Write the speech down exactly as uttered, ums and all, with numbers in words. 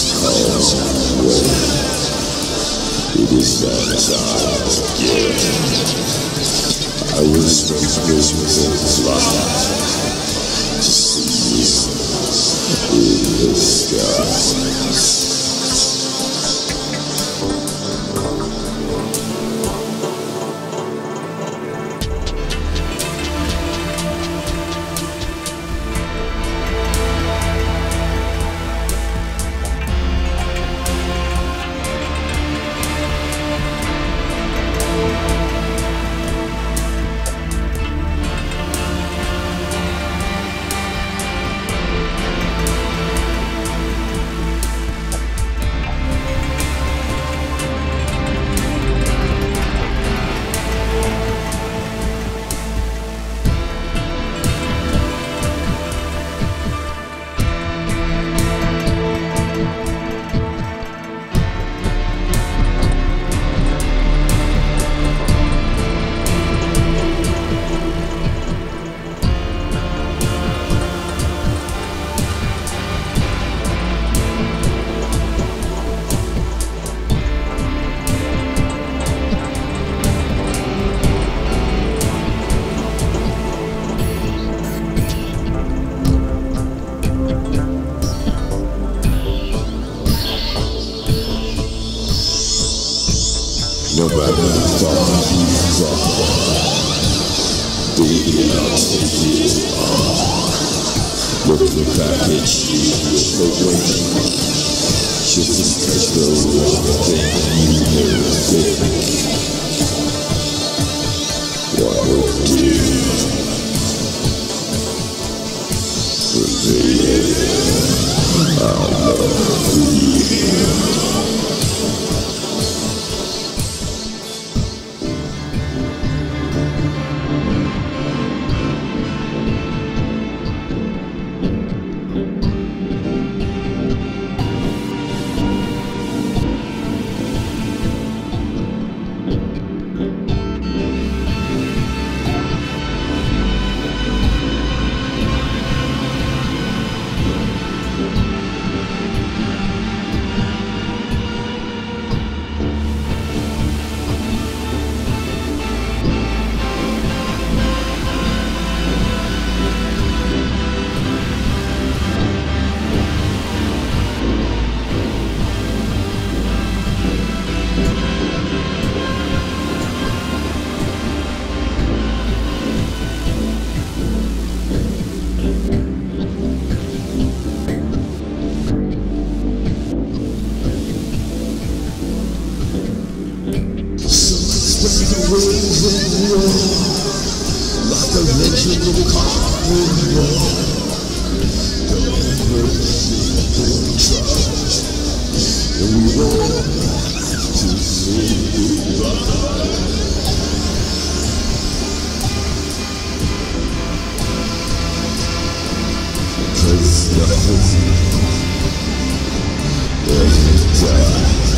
It is that time again. I will spend Christmas life to see you in the sky. No matter how far you fall, baby, I'll take you on. Looking back at you with the wind, just because the one thing you never think what would do. Baby, I'll love you. Like a legend of conquering war, the mercy trust, and we all have to say goodbye. Cause nothing ever dies.